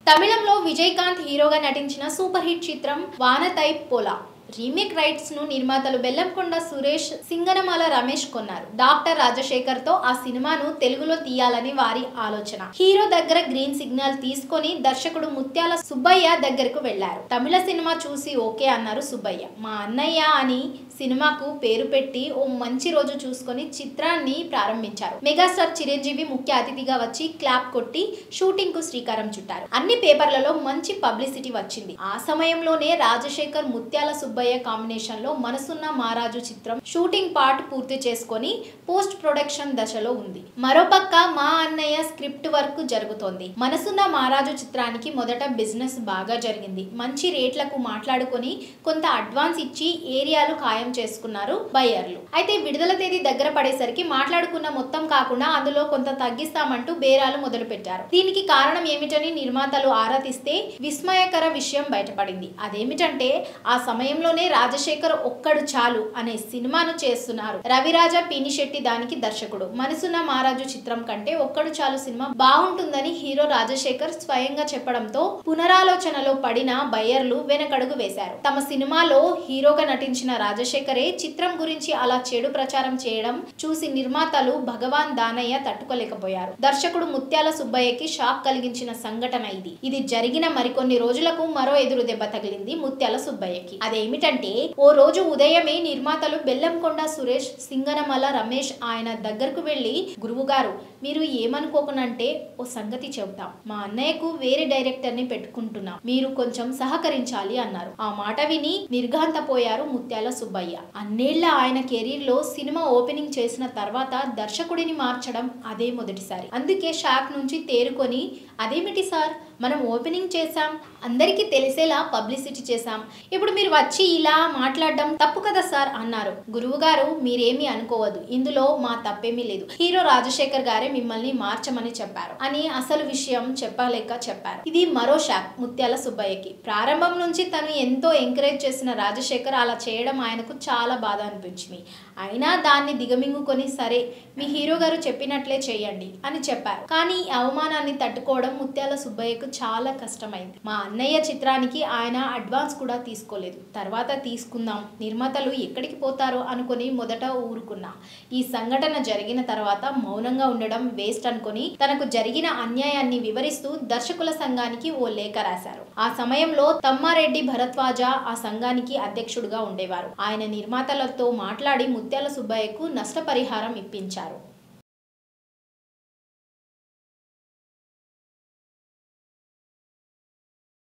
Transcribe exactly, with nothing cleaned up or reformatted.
తమిళంలో విజయకాంత్ హీరోగా నటించిన సూపర్ హిట్ చిత్రం వానతై పోలా రీమేక్ రైట్స్ ను నిర్మాతలు బెల్లంకొండ సురేష్, సింగనమల రమేష్ కొన్నారు. డాక్టర్ రాజశేఖర్ తో ఆ సినిమాను తెలుగులో తీయాలని వారి ఆలోచన. హీరో దగ్గర గ్రీన్ సిగ్నల్ తీసుకొని దర్శకుడు ముత్యాల సుబ్బయ్య దగ్గరకు వెళ్లారు. తమిళ సినిమా చూసి ఓకే అన్నారు సుబ్బయ్య. మా అన్నయ్య అని సినిమాకు పేరు పెట్టి ఓ మంచి రోజు చూసుకొని చిత్రాన్ని ప్రారంభించారు. మెగాస్టార్ చిరంజీవి ముఖ్య అతిథిగా వచ్చి క్లాప్ కొట్టి షూటింగ్ కు శ్రీకారం చుట్టారు. అన్ని పేపర్లలో మంచి పబ్లిసిటీ వచ్చింది. ఆ సమయంలోనే రాజశేఖర్ ముత్యాల సుబ్బయ్య కాంబినేషన్ లో మనసున్న మారాజు చిత్రం షూటింగ్ పార్ట్ పూర్తి చేసుకొని పోస్ట్ ప్రొడక్షన్ దశలో ఉంది. మరోపక్క మా అన్నయ్య స్క్రిప్ట్ వర్క్ జరుగుతోంది. మనసున్న మారాజు చిత్రానికి మొదట బిజినెస్ బాగా జరిగింది. మంచి రేట్లకు మాట్లాడుకొని కొంత అడ్వాన్స్ ఇచ్చి ఏరియాలు ఖాయం చేసుకున్నారు బయ్యర్లు. అయితే విడుదల తేదీ దగ్గర పడేసరికి మాట్లాడుకున్న మొత్తం కాకుండా అందులో కొంత తగ్గిస్తామంటూ బేరాలు మొదలు పెట్టారు. దీనికి కారణం ఏమిటని నిర్మాతలు ఆరా తీస్తే విస్మయకర విషయం బయటపడింది. అదేమిటంటే ఆ సమయంలో రాజశేఖర్ ఒక్కడు చాలు అనే సినిమాను చేస్తున్నారు. రవిరాజ పినిశెట్టి దానికి దర్శకుడు. మనసున్న మారాజు చిత్రం కంటే ఒక్కడు చాలు సినిమా బాగుంటుందని హీరో రాజశేఖర్ స్వయంగా చెప్పడంతో పునరాలోచనలో పడిన బయ్యర్లు వెనకడుగు వేశారు. తమ సినిమాలో హీరోగా నటించిన రాజశేఖరే చిత్రం గురించి అలా చెడు ప్రచారం చేయడం చూసి నిర్మాతలు భగవాన్ దానయ్య తట్టుకోలేకపోయారు. దర్శకుడు ముత్యాల సుబ్బయ్యకి షాక్ కలిగించిన సంఘటన ఇది. ఇది జరిగిన మరికొన్ని రోజులకు మరో ఎదురు దెబ్బ తగిలింది ముత్యాల సుబ్బయ్యకి. అదేమి ఏమిటంటే ఓ రోజు ఉదయమే నిర్మాతలు బెల్లంకొండ సురేష్, సింగనమల రమేష్ ఆయన దగ్గరకు వెళ్లి, గురువు గారు మీరు ఏమనుకోకనంటే ఓ సంగతి చెబుతాం. మా అన్నయ్యకు వేరే డైరెక్టర్ ని పెట్టుకుంటున్నాం, మీరు కొంచెం సహకరించాలి అన్నారు. ఆ మాట విని నిర్ఘాంతపోయారు ముత్యాల సుబ్బయ్య. అన్నేళ్ల ఆయన కెరీర్ లో సినిమా ఓపెనింగ్ చేసిన తర్వాత దర్శకుడిని మార్చడం అదే మొదటిసారి. అందుకే షాక్ నుంచి తేరుకొని, అదేమిటి సార్ మనం ఓపెనింగ్ చేశాం, అందరికీ తెలిసేలా పబ్లిసిటీ చేశాం, ఇప్పుడు మీరు వచ్చి ఇలా మాట్లాడడం తప్పు కదా సార్ అన్నారు. గురువు గారు మీరేమీ అనుకోవద్దు, ఇందులో మా తప్పేమీ లేదు, హీరో రాజశేఖర్ గారే మిమ్మల్ని మార్చమని చెప్పారు అని అసలు విషయం చెప్పలేక చెప్పారు. ఇది మరో షాక్ ముత్యాల సుబ్బయ్యకి. ప్రారంభం నుంచి తను ఎంతో ఎంకరేజ్ చేసిన రాజశేఖర్ అలా చేయడం ఆయనకు చాలా బాధ అనిపించింది. అయినా దాన్ని దిగమింగుకొని సరే మీ హీరో గారు చెప్పినట్లే చేయండి అని చెప్పారు. కానీ అవమానాన్ని తట్టుకోవడం ముత్యాల సుబ్బయ్యకు చాలా కష్టమైంది. మా అన్నయ్య చిత్రానికి ఆయన అడ్వాన్స్ కూడా తీసుకోలేదు. తర్వాత తీసుకుందాం, నిర్మాతలు ఎక్కడికి పోతారో అనుకుని మొదట ఊరుకున్నా. ఈ సంఘటన జరిగిన తర్వాత మౌనంగా ఉండడం వేస్ట్ అనుకుని తనకు జరిగిన అన్యాయాన్ని వివరిస్తూ దర్శకుల సంఘానికి ఓ లేఖ రాశారు. ఆ సమయంలో తమ్మారెడ్డి భరద్వాజ ఆ సంఘానికి అధ్యక్షుడుగా ఉండేవారు. ఆయన నిర్మాతలతో మాట్లాడి ముత్యాల సుబ్బయ్యకు నష్టపరిహారం ఇప్పించారు.